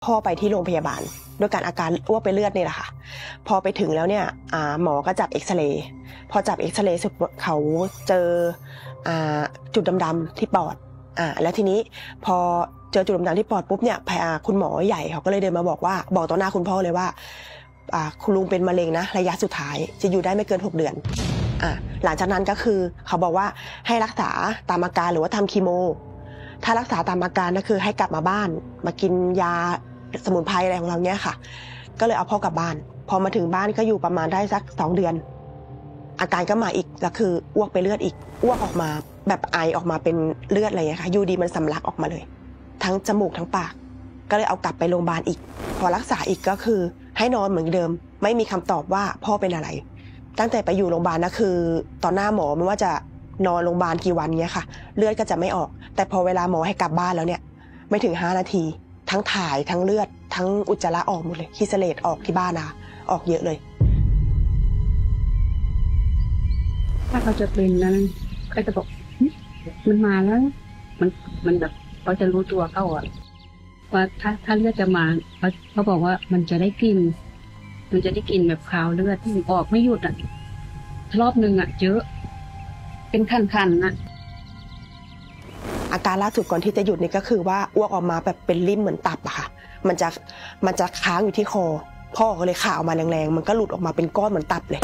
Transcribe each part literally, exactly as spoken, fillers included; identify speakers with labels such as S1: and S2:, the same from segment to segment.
S1: พ่อไปที่โรงพยาบาลด้วยการอาการอ้วกไปเลือดนี่แหละค่ะพอไปถึงแล้วเนี่ยหมอก็จับเอ็กซเรย์พอจับเอ็กซเรย์เสร็จเขาเจอจุดดำๆที่ปอดอ่าแล้วทีนี้พอเจอจุดดำๆที่ปอดปุ๊บเนี่ยคุณหมอใหญ่เขาก็เลยเดินมาบอกว่าบอกต่อหน้าคุณพ่อเลยว่าคุณลุงเป็นมะเร็งนะระยะสุดท้ายจะอยู่ได้ไม่เกินหกเดือนอ่าหลังจากนั้นก็คือเขาบอกว่าให้รักษาตามอาการหรือว่าทำคีโมถ้ารักษาตามอาการก็คือให้กลับมาบ้านมากินยาสมุนไพรอะไรของเราเนี้ยค่ะก็เลยเอาพ่อกลับบ้านพอมาถึงบ้านก็อยู่ประมาณได้สักสองเดือนอาการก็มาอีกก็คืออ้วกไปเลือดอีกอ้วกออกมาแบบไอออกมาเป็นเลือดอะไรเงี้ยค่ะยูดีมันสำลักออกมาเลยทั้งจมูกทั้งปากก็เลยเอากลับไปโรงพยาบาลอีกพอรักษาอีกก็คือให้นอนเหมือนเดิมไม่มีคำตอบว่าพ่อเป็นอะไรตั้งแต่ไปอยู่โรงพยาบาลนะคือตอนหน้าหมอไม่ว่าจะนอนโรงพยาบาลกี่วันเงี้ยค่ะเลือดก็จะไม่ออกแต่พอเวลาหมอให้กลับบ้านแล้วเนี่ยไม่ถึงห้านาทีทั้งถ่ายทั้งเลือดทั้งอุจจาระออกหมดเลยขี้เสลดออกที่บ้านนะออกเยอะเลย
S2: ถ้าเขาจะเป็นนั้นเขาจะบอกมันมาแล้วมันมันแบบเขาจะรู้ตัวเขาอะว่าถ้าถ้าเลือดจะมาเขาเขาบอกว่ามันจะได้กินมันจะได้กินแบบคาวเลือดที่ออกไม่หยุดอ่ะรอบหนึ่งอ่ะเยอะเป็นคันๆนะ
S1: อาการล่าสุดก่อนที่จะหยุดนี่ก็คือว่าอ้วกออกมาแบบเป็นริ่มเหมือนตับอะค่ะมันจะมันจะค้างอยู่ที่คอพ่อก็เลยข่าออกมาแรงๆมันก็หลุดออกมาเป็นก้อนเหมือนตับเลย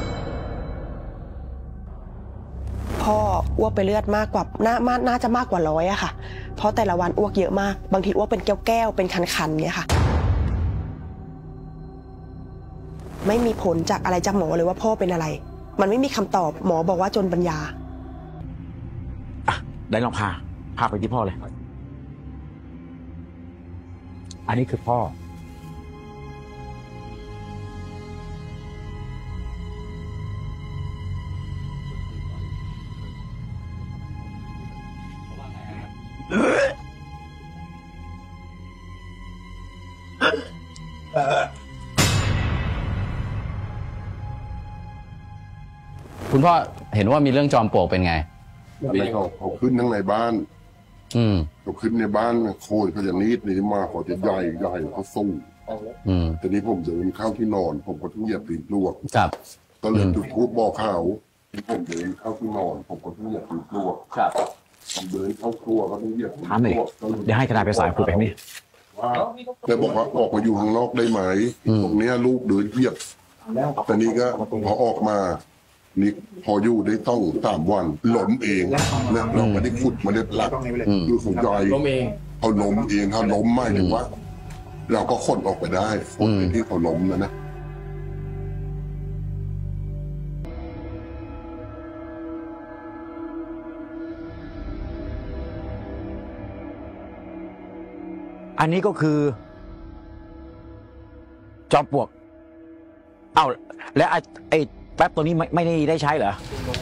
S1: พ่ออ้วกไปเลือดมากกว่าน่าน่าจะมากกว่าร้อยอะค่ะเพราะแต่ละวันอ้วกเยอะมากบางทีอ้วกเป็นแก้วๆเป็นคันๆเงี้ยค่ะไม่มีผลจากอะไรจากหมอเลยว่าพ่อเป็นอะไรมันไม่มีคำตอบหมอบอกว่าจนปัญญา
S3: อ่ะได้ลองพาพาไปที่พ่อเลยอันนี้คือพ่อ
S4: คุณพ่อเห็นว่ามีเรื่องจอมปลวกเป็นไง
S5: เขาเขาขึ้นทั้งในบ้าน
S4: อืม
S5: เขาขึ้นในบ้านโคนเขาจะนิดนี่มากเขาจะใหญ่ใหญ่เขาสู้
S4: อืม
S5: แต่นี้ผมเดินเข้าที่นอนผมก็ต้องเหยียบตีนปลวก
S4: ครับ
S5: ก็เลยจุดธูปบอกเขาที่ผมเดินเข้าที่นอนผมก็ต้องเหยียบตีนปลวก
S4: ครับ
S5: ผมเดินเข้าครัวก็ต้องเหยียบตีน
S3: ปลวกเดี๋ยวให้กระดาษไปสายผูกแบบนี้
S5: แต่บอกว่าออกมาอยู่ข้างนอกได้ไหมตรงนี้ลูกเดินเหยียบแต่นี้ก็พอออกมานี่พออยู่ได้ต้องสามวันล้มเองนะเราไม่ได้ขุดไม่ได้หลักคือของใจเขาล้มเองเขาล้มไม่ถึงว่าเราก็ค้นออกไปได้คนที่เขาล้มนะนะ
S3: อันนี้ก็คือจอมปลวกเอ้าและไอ้ไอ้แป๊บตัวนี้ไม่ไม่ได้ได้ใช้เหรอ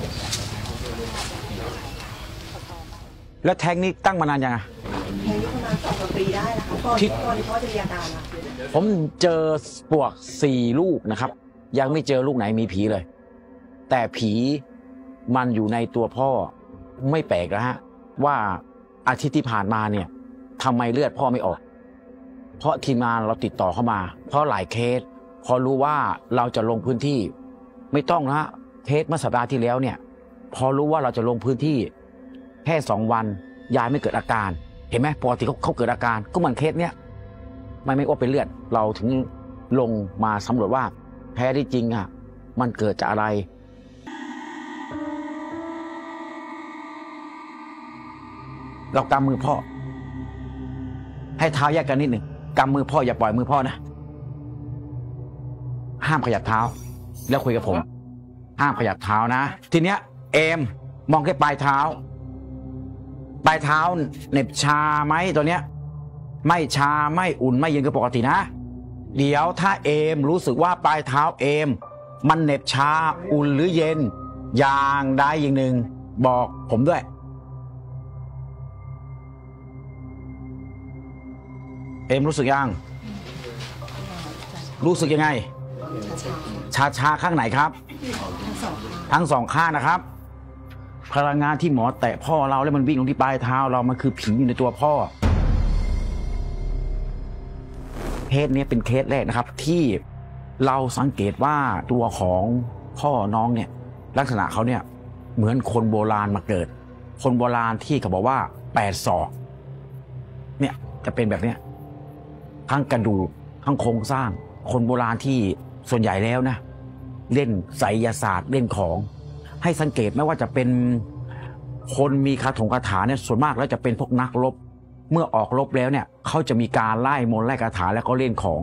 S3: แล้วแทงนี้ตั้งมานานยังอะ
S1: แทงนี้ประมาณสองปีได้แล้วค่ะก่อนก่อนที่พ่อจะมีอาการอะ
S3: ผมเจอปลวกสี่ลูกนะครับยังไม่เจอลูกไหนมีผีเลยแต่ผีมันอยู่ในตัวพ่อไม่แปลกนะฮะว่าอาทิตย์ที่ผ่านมาเนี่ยทำไมเลือดพ่อไม่ออกเพราะทีมงานเราติดต่อเข้ามาเพราะหลายเคสพอรู้ว่าเราจะลงพื้นที่ไม่ต้องนะเคสเมื่อสัปดาห์ที่แล้วเนี่ยพอรู้ว่าเราจะลงพื้นที่แค่สองวันยายไม่เกิดอาการเห็นไหมปกติเขาเขาเกิดอาการก็เหมือนเคสเนี้ยไม่ไม่อ้วกเป็นเลือดเราถึงลงมาสำรวจว่าแท้ที่จริงอ่ะมันเกิดจากอะไรเรากำมือพ่อให้เท้าแยกกันนิดหนึ่งกำมือพ่ออย่าปล่อยมือพ่อนะห้ามขยับเท้าแล้วคุยกับผมห้ามขยับเท้านะทีเนี้ยเอมมองแค่ปลายเท้าปลายเท้าเหน็บชาไหมตัวเนี้ยไม่ชาไม่อุ่นไม่เย็นก็ปกตินะเดี๋ยวถ้าเอมรู้สึกว่าปลายเท้าเอมมันเหน็บชาอุ่นหรือเย็นอย่างใดอย่างหนึ่งบอกผมด้วยเอมรู้สึกยังรู้สึกยังไงชาชาข้างไหนครับทั้งสองข้างนะครับพลังงานที่หมอแตะพ่อเราแล้วมันวิ่งลงที่ปลายเท้าเรามันคือผีอยู่ในตัวพ่อเคสนี้เป็นเคสแรกนะครับที่เราสังเกตว่าตัวของพ่อน้องเนี่ยลักษณะเขาเนี่ยเหมือนคนโบราณมาเกิดคนโบราณที่เขาบอกว่าแปดศอกเนี่ยจะเป็นแบบเนี้ยทั้งกระดูกทั้งโครงสร้างคนโบราณที่ส่วนใหญ่แล้วนะเล่นไสยศาสตร์เล่นของให้สังเกตไม่ว่าจะเป็นคนมีคาถงคาถาเนี่ยส่วนมากแล้วจะเป็นพวกนักรบเมื่อออกรบแล้วเนี่ยเขาจะมีการไล่มนต์ไล่คาถาแล้วก็เล่นของ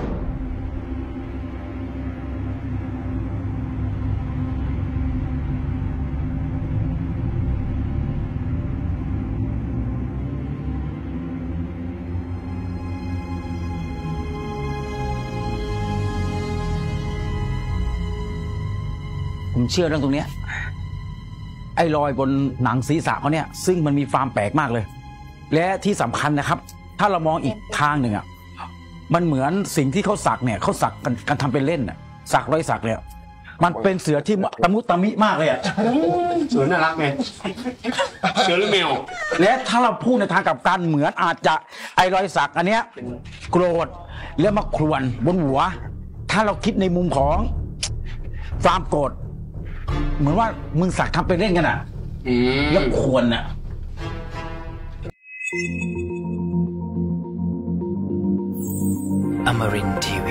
S3: ผมเชื่อเรื่องตรงนี้ไอ้รอยบนหนังศีรษะเขาเนี่ยซึ่งมันมีความแปลกมากเลยและที่สำคัญนะครับถ้าเรามองอีกทางหนึ่งอ่ะมันเหมือนสิ่งที่เขาสักเนี่ยเขาสักกันกันทำเป็นเล่นอ่ะสักรอยสักเนี่ยมันเป็นเสือที่ตะมุตะมิมากเลยอ่ะ
S6: เสือน่ารักไงเสือหรือแมว
S3: และถ้าเราพูดในทางกลับกันเหมือนอาจจะไอ้รอยสักอันเนี้ยโกรธแล้วมาครวนบนหัวถ้าเราคิดในมุมของความโกรธเหมือนว่ามึงสักทำเป็นเล่นกันอ่ะแล้วควรอ่ะ
S7: อมรินทร์ทีวี